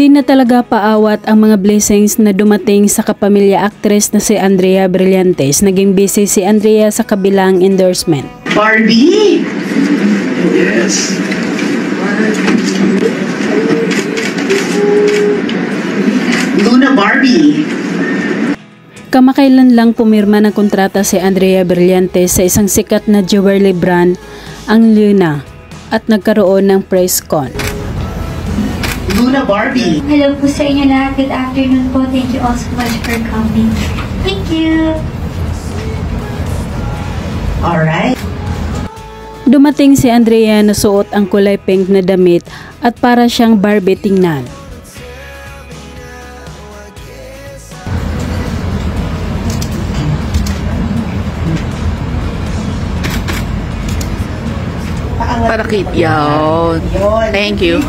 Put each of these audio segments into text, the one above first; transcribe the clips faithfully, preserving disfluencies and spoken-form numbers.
Di na talaga paawat ang mga blessings na dumating sa kapamilya actress na si Andrea Brillantes. Naging busy si Andrea sa kabilang endorsement. Barbie! Yes. Luna Barbie. Kamakailan lang pumirma ng kontrata si Andrea Brillantes sa isang sikat na jewelry brand, ang Luna, at nagkaroon ng press con. Luna Barbie. Hello po sa inyo lahat. Good afternoon po. Thank you all so much for coming. Thank you. Alright. Dumating si Andrea na suot ang kulay pink na damit at para siyang Barbie tingnan. Parakit yun. Thank you.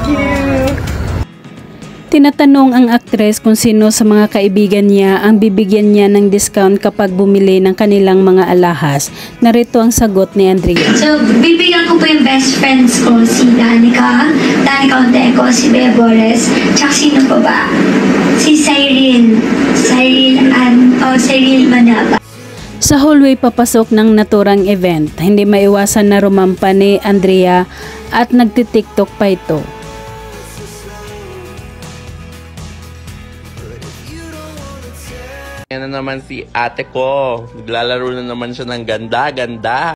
Tinatanong ang aktres kung sino sa mga kaibigan niya ang bibigyan niya ng discount kapag bumili ng kanilang mga alahas. Narito ang sagot ni Andrea. So, bibigyan ko po yung best friends ko, si Danica, Danica Onteco, si Bea Bores, tsaka sino pa ba? Si Cyril, Cyril, and, oh, Cyril Manaba. Sa hallway papasok ng naturang event, hindi maiwasan na rumampa ni Andrea at nagtitiktok pa ito. Yan na naman si ate ko. Naglalaro na naman siya ng ganda-ganda.